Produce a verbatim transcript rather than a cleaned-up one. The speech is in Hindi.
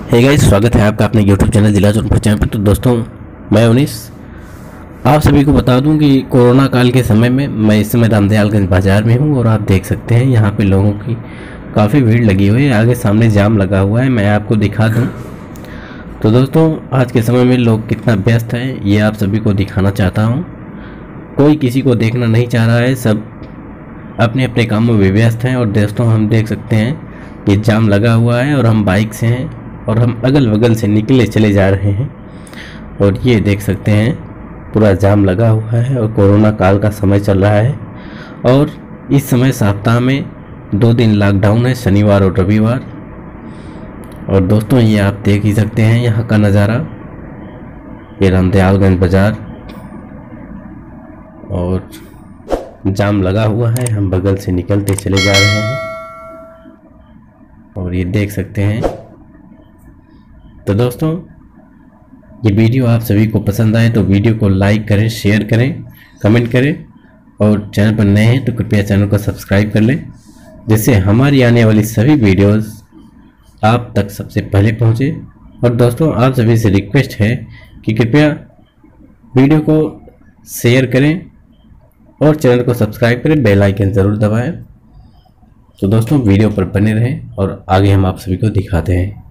हे गाइस, स्वागत है आपका अपने यूट्यूब चैनल जिला जौनपुर चैनल पर। तो दोस्तों, मैं उनीस आप सभी को बता दूं कि कोरोना काल के समय में मैं इस समय रामदयालगंज बाज़ार में हूं और आप देख सकते हैं यहाँ पे लोगों की काफ़ी भीड़ लगी हुई है। आगे सामने जाम लगा हुआ है, मैं आपको दिखा दूं। तो दोस्तों, आज के समय में लोग कितना व्यस्त हैं ये आप सभी को दिखाना चाहता हूँ। कोई किसी को देखना नहीं चाह रहा है, सब अपने अपने कामों में व्यस्त हैं। और दोस्तों, हम देख सकते हैं कि जाम लगा हुआ है और हम बाइक से हैं और हम अगल बगल से निकले चले जा रहे हैं। और ये देख सकते हैं पूरा जाम लगा हुआ है और कोरोना काल का समय चल रहा है। और इस समय सप्ताह में दो दिन लॉकडाउन है, शनिवार और रविवार। और दोस्तों, ये आप देख ही सकते हैं यहाँ का नज़ारा, ये रामदयालगंज बाज़ार और जाम लगा हुआ है, हम बगल से निकलते चले जा रहे हैं। और ये देख सकते हैं। तो दोस्तों, ये वीडियो आप सभी को पसंद आए तो वीडियो को लाइक करें, शेयर करें, कमेंट करें। और चैनल पर नए हैं तो कृपया चैनल को सब्सक्राइब कर लें, जिससे हमारी आने वाली सभी वीडियोस आप तक सबसे पहले पहुंचे। और दोस्तों, आप सभी से रिक्वेस्ट है कि कृपया वीडियो को शेयर करें और चैनल को सब्सक्राइब करें, बेल आइकन ज़रूर दबाएं। तो दोस्तों, वीडियो पर बने रहें और आगे हम आप सभी को दिखाते हैं।